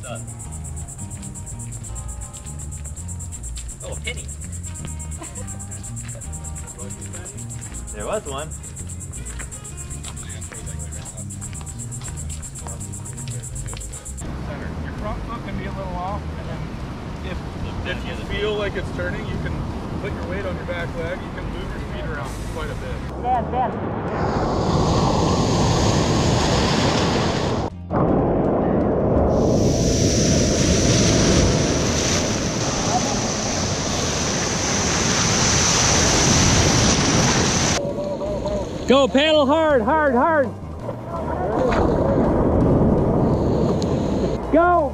up? Oh, a penny. There was one. Your front foot can be a little off, and then if you feel like it's turning, you can put your weight on your back leg. You can move your feet around quite a bit. Stand. Go, paddle hard. Go.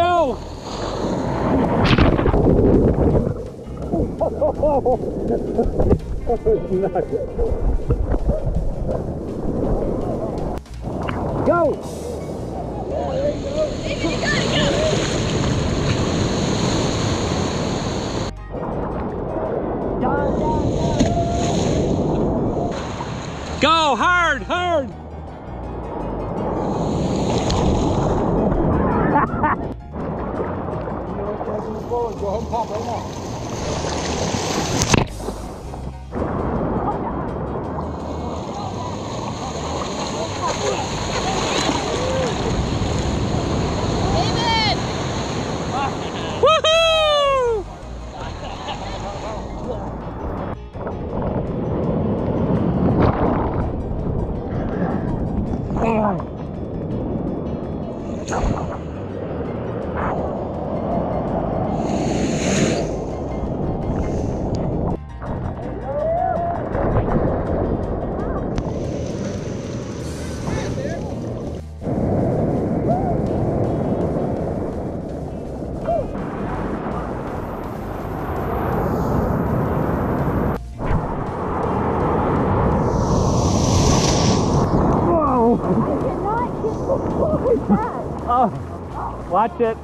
Go. Go hard. Go ahead and pop right now. Oh, watch it.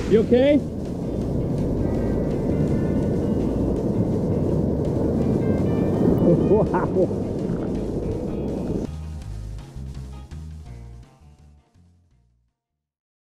You okay? Wow.